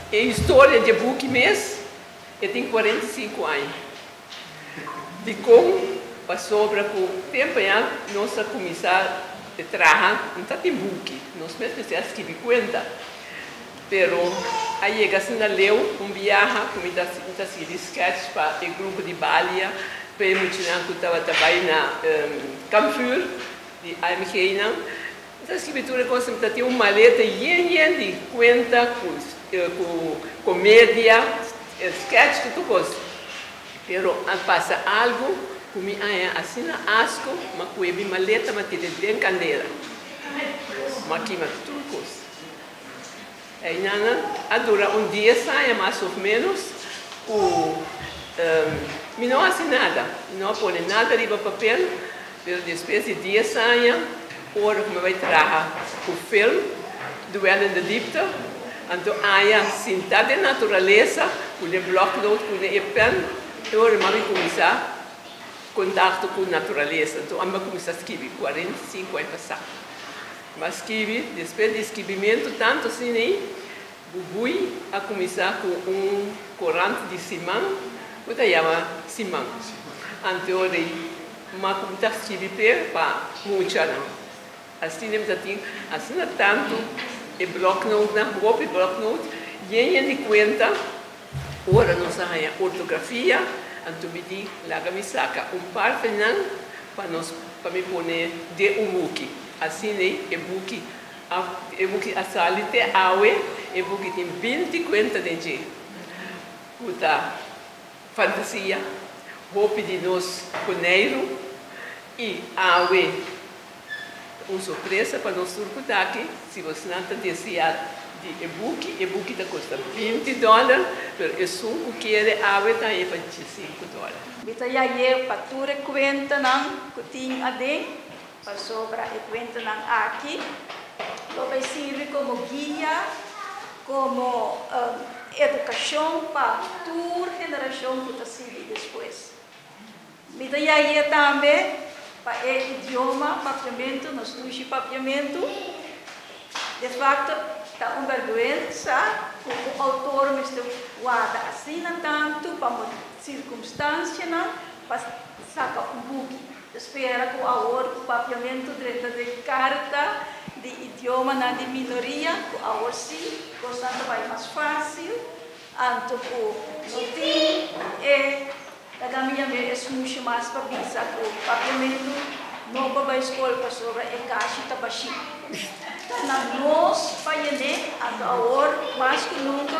a história de book mesmo, eu tenho 45 anos. De como passou para o tempo, nós começamos a trabalhar, não tem book, nós mesmos escrevemos conta. Pero aí chega-se na leu, viagem, como está se sketch para o grupo de Balia, para o que estava também na Camfur, de Almegena. Essa escritura consta de uma maleta cheia de conta, com comédia, sketch que tu gosta. Pero passa algo, como assim na asco, mas com a maleta, mas tem brincadeira. Mas aqui, mas tudo gosta. Aí, dura dia, sai mais ou menos, não assim nada, não põe nada ali para papel, mas depois de dia sai, ora como vai trabalhar o filme, Duelo da Dipta, então aí, sentada na natureza, com o bloco-note, com o pen, e ora vai começar contato com a natureza, então vamos começar a escrever 40, 50 sabe. Mas escreve, depois do escrevimento, tanto assim, Bubui a começar com corante de simão, que se chama simão. Então, uma comunidade escreve para muita não. Assim, assim tanto, o bloco-note, o bloco-note, e de conta, ora não sai a ortografia, então me diz, lá me saca par final para me pôr de book. Assim, o book a salite awe, o book tem 20 contas de gente. Puta fantasia, roupa de nós coneiro e awe. Uma surpresa para nós surpreender aqui, se você não está desejando de e-book está custa $20, mas o suco que é awe está aí para $25. Bita ya ye pature kwenta ng kuting ading pasobra e kwenta ng aqui. Lo vai servir como guia, como educação para toda geração que está servindo depois. Bita ya ye também para o idioma, papiamento, nos duche papiamento. De facto, está uma vergonha, o autor me está guarda assim tanto para uma circunstância, para sacar book. Espera que o autor, o papiamento de carta, de idioma de minoria, que o autor sim, gostando vai mais fácil, anto que não tem, a minha vez é muito mais para pensar que o papiamento não vai escolher sobre a caixa de tabaxi. Nós, paiane, agora, mais que nunca,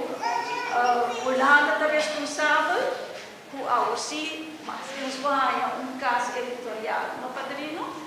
o lado da responsável, o sim, mas temos caso eleitoral, não, padrino?